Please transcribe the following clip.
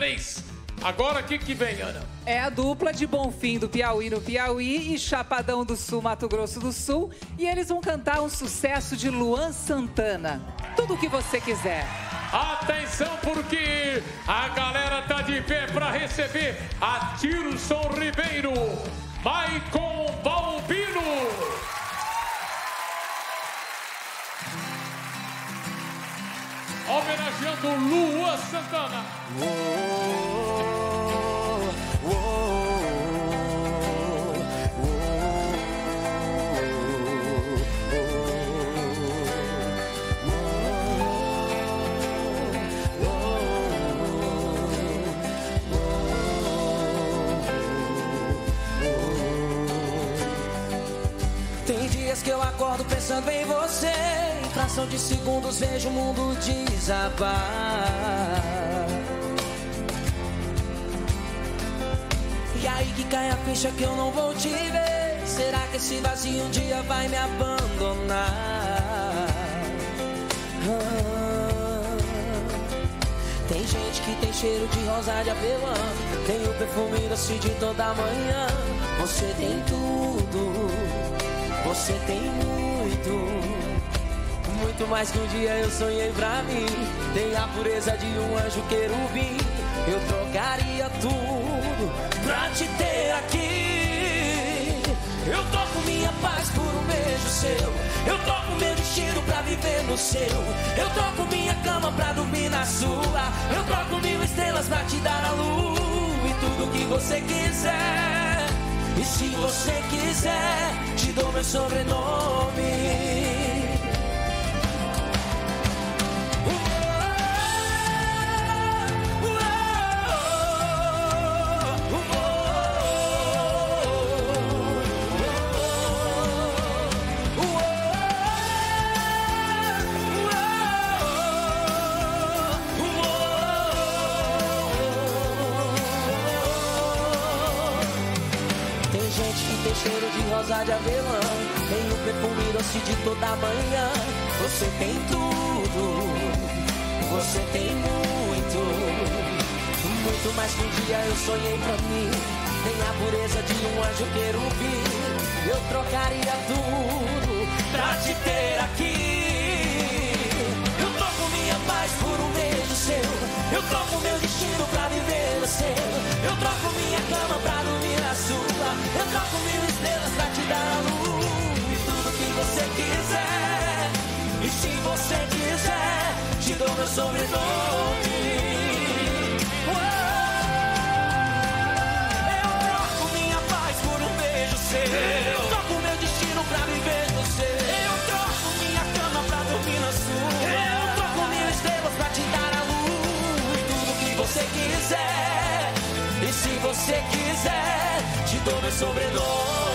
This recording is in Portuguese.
Excelência. Agora o que vem, Ana? É a dupla de Bonfim do Piauí no Piauí e Chapadão do Sul, Mato Grosso do Sul. E eles vão cantar um sucesso de Luan Santana. Tudo o que você quiser. Atenção, porque a galera tá de pé para receber a Tirson Ribeiro, Maicon Balbino. Homenageando Luan Santana. Tem dias que eu acordo pensando em você, em fração de segundos vejo o mundo desabar. E aí que cai a ficha que eu não vou te ver. Será que esse vazio um dia vai me abandonar? Tem gente que tem cheiro de rosa de avelã, tem o perfume doce de toda manhã. Você tem tudo, você tem muito mais que um dia eu sonhei pra mim. Tem a pureza de um anjo querubim. Eu trocaria tudo pra te ter aqui. Eu troco minha paz por um beijo seu. Eu troco meu destino pra viver no seu. Eu troco minha cama pra dormir na sua. Eu troco 1000 estrelas pra te dar a luz. E tudo que você quiser. E se você quiser, te dou meu sobrenome. Tem cheiro de rosa de avelã, tem o perfume doce de toda manhã. Você tem tudo, você tem muito mais que um dia eu sonhei pra mim. Tem a pureza de um anjo querubim. Eu trocaria tudo pra te ter aqui. Eu troco minha paz por um beijo seu. Eu troco meu destino pra viver no seu. Eu troco minha cama pra dormir na sua. Eu troco 1000 estrelas pra te dar a luz. E tudo que você quiser. E se você quiser, te dou meu sobrenome. Eu troco minha paz por um beijo seu. Eu troco meu destino pra viver no seu. Eu troco minha cama pra dormir na sua. Eu troco 1000 estrelas pra te dar a luz. E tudo que você quiser. E se você quiser, te dou meu sobrenome.